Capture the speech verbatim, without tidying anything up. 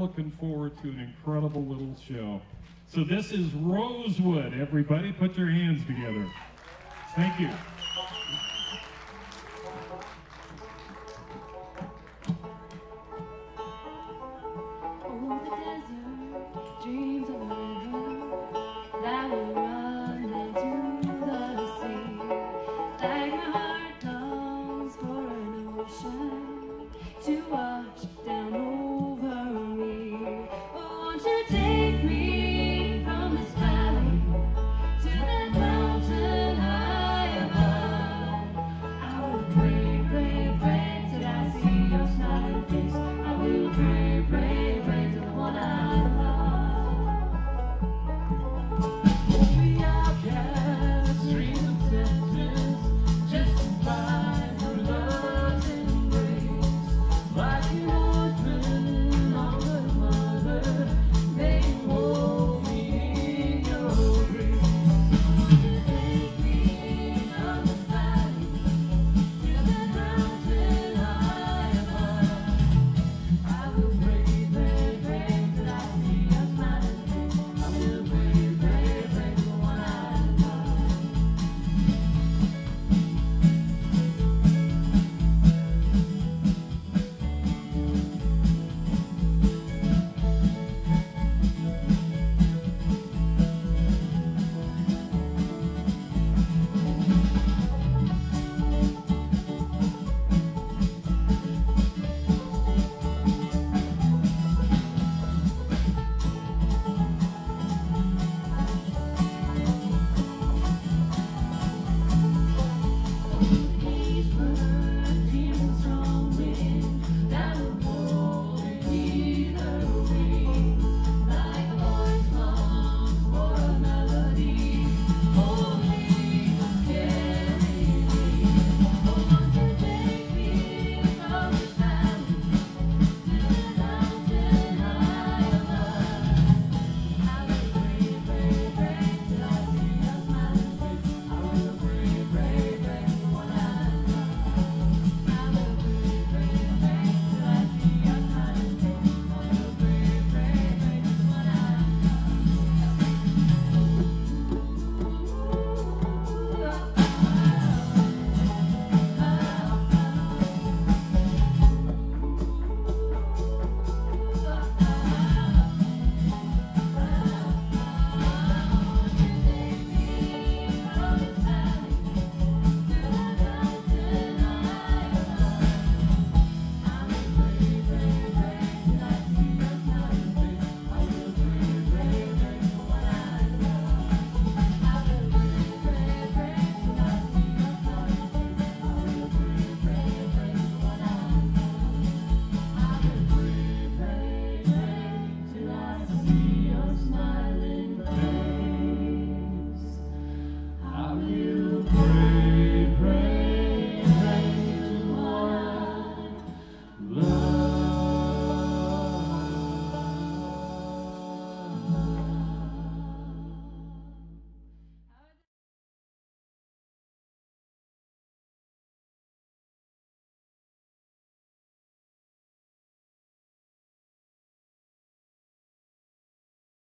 looking forward to an incredible little show. So this is Rosewood. Everybody put your hands together. Thank you. Over the desert, dreams of a river that will run into the sea. Like my heart longs for an ocean to wash down over.